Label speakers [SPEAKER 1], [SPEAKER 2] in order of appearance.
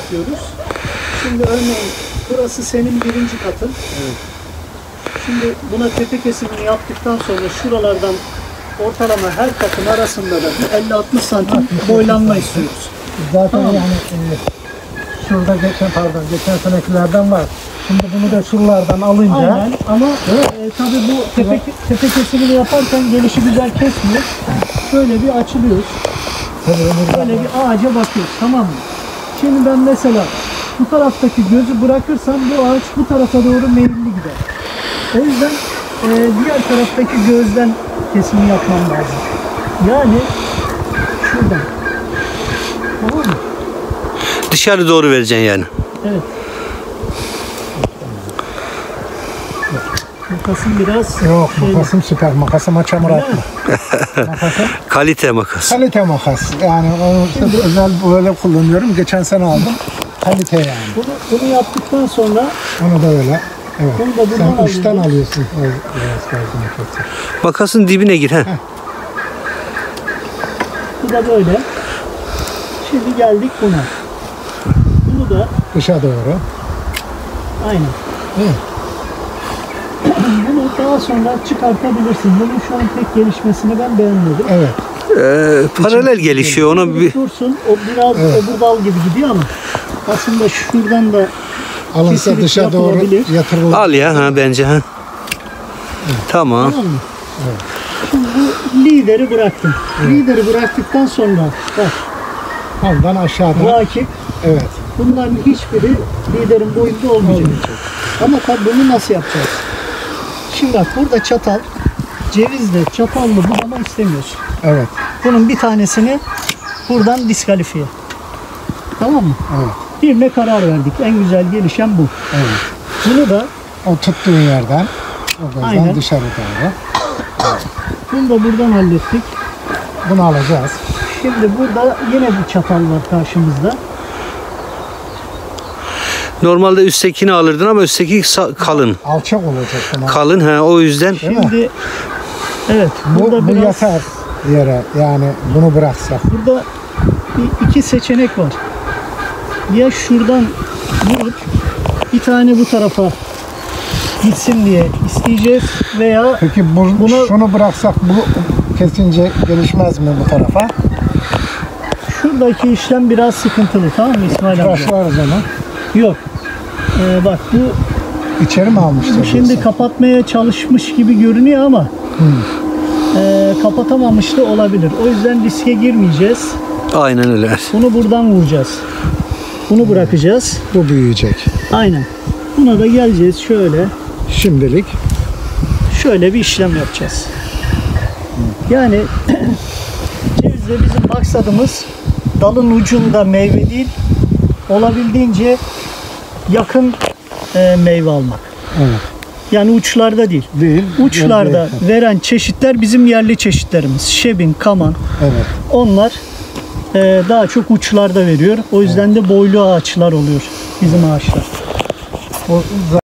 [SPEAKER 1] yapıyoruz. Şimdi örneğin burası senin birinci katın.
[SPEAKER 2] Evet.
[SPEAKER 1] Şimdi buna tepe kesimini yaptıktan sonra şuralardan ortalama her katın arasında da bir 50-60 santim boylanma istiyoruz.
[SPEAKER 2] Zaten
[SPEAKER 1] Tamam.
[SPEAKER 2] yani şurada geçen senekilerden var. Şimdi bunu da şuralardan alınca.
[SPEAKER 1] Aynen ama tabii bu tepe kesimini yaparken gelişi güzel kesmiyor. Şöyle bir açılıyoruz. Böyle bir ağaca bakıyoruz, tamam mı? Şimdi ben mesela bu taraftaki gözü bırakırsam bu ağaç bu tarafa doğru meyilli gider. O yüzden diğer taraftaki gözden kesimi yapmam lazım. Yani şuradan. Tamam mı?
[SPEAKER 3] Dışarı doğru vereceksin yani.
[SPEAKER 1] Evet. Makasım biraz
[SPEAKER 2] Yok, makasım süper. Makasıma çamur atma. Makasım
[SPEAKER 3] Kalite makas.
[SPEAKER 2] kalite makas. Yani onu işte özel böyle kullanıyorum. Geçen sene aldım. Kalite yani.
[SPEAKER 1] bunu yaptıktan sonra
[SPEAKER 2] Onu da öyle. Evet.
[SPEAKER 1] bunu da buradan
[SPEAKER 2] Sen uçtan
[SPEAKER 1] alıyoruz.
[SPEAKER 2] alıyorsun. Biraz makası.
[SPEAKER 3] Makasın dibine gir. He.
[SPEAKER 1] Bu da böyle. Şimdi geldik buna. Bunu da
[SPEAKER 2] Dışa doğru.
[SPEAKER 1] aynen.
[SPEAKER 2] Evet.
[SPEAKER 1] Bunu daha sonra çıkartabilirsin. Bunun şu an pek gelişmesini ben beğenmedim.
[SPEAKER 2] Evet.
[SPEAKER 3] Paralel gelişiyor. Onu bir
[SPEAKER 1] Dursun, o biraz öbür dal gibi gidiyor ama aslında şuradan da
[SPEAKER 2] Alınsa
[SPEAKER 1] kesinlikle
[SPEAKER 2] dışa doğru
[SPEAKER 1] yapılabilir.
[SPEAKER 2] yatırılır.
[SPEAKER 3] al ya ha bence ha. Tamam.
[SPEAKER 1] Tamam mı? Şimdi bu lideri bıraktım. Lideri bıraktıktan sonra bak
[SPEAKER 2] Haldan aşağıdan.
[SPEAKER 1] rakip
[SPEAKER 2] Evet.
[SPEAKER 1] bunların hiçbiri liderin boyunda olmayacak. Ama tabii bunu nasıl yapacağız? Şimdi bak burada çatal, cevizle çatallı budama istemiyorsun.
[SPEAKER 2] Evet.
[SPEAKER 1] Bunun bir tanesini buradan diskalifiye. Tamam mı?
[SPEAKER 2] Evet.
[SPEAKER 1] Birine karar verdik. En güzel gelişen bu.
[SPEAKER 2] Evet.
[SPEAKER 1] Bunu da
[SPEAKER 2] O tuttuğun yerden o gözden
[SPEAKER 1] Aynen.
[SPEAKER 2] dışarı doğru.
[SPEAKER 1] bunu da buradan hallettik.
[SPEAKER 2] Bunu alacağız.
[SPEAKER 1] Şimdi burada yine bir çatal var karşımızda.
[SPEAKER 3] Normalde üsttekini alırdın ama üstteki kalın.
[SPEAKER 2] Alçak olacak buna.
[SPEAKER 3] Kalın ha o yüzden.
[SPEAKER 2] Değil mi?
[SPEAKER 1] Şimdi evet burada
[SPEAKER 2] Bu
[SPEAKER 1] biraz
[SPEAKER 2] yatar yere, yani bunu bıraksak.
[SPEAKER 1] burada iki seçenek var. Ya şuradan vurup bir tane bu tarafa gitsin diye isteyeceğiz veya
[SPEAKER 2] Peki şunu bıraksak bu kesince gelişmez mi bu tarafa?
[SPEAKER 1] şuradaki işlem biraz sıkıntılı, tamam mı İsmail amca?
[SPEAKER 2] Tıraşlarız onu.
[SPEAKER 1] Yok. Bak bu
[SPEAKER 2] İçeri mi almışlar?
[SPEAKER 1] şimdi
[SPEAKER 2] diyorsun?
[SPEAKER 1] kapatmaya çalışmış gibi görünüyor ama kapatamamış da olabilir. O yüzden riske girmeyeceğiz.
[SPEAKER 3] Aynen öyle.
[SPEAKER 1] Bunu buradan vuracağız. Bunu bırakacağız.
[SPEAKER 2] Bu büyüyecek.
[SPEAKER 1] Aynen. Buna da geleceğiz şöyle.
[SPEAKER 2] Şimdilik.
[SPEAKER 1] Şöyle bir işlem yapacağız. Yani cevizde bizim maksadımız dalın ucunda meyve değil, olabildiğince yakın meyve almak.
[SPEAKER 2] Evet.
[SPEAKER 1] Yani uçlarda değil.
[SPEAKER 2] Değil.
[SPEAKER 1] Uçlarda veren çeşitler bizim yerli çeşitlerimiz. Şebin, kaman.
[SPEAKER 2] Evet.
[SPEAKER 1] Onlar daha çok uçlarda veriyor. O yüzden de boylu ağaçlar oluyor bizim ağaçlar.
[SPEAKER 2] O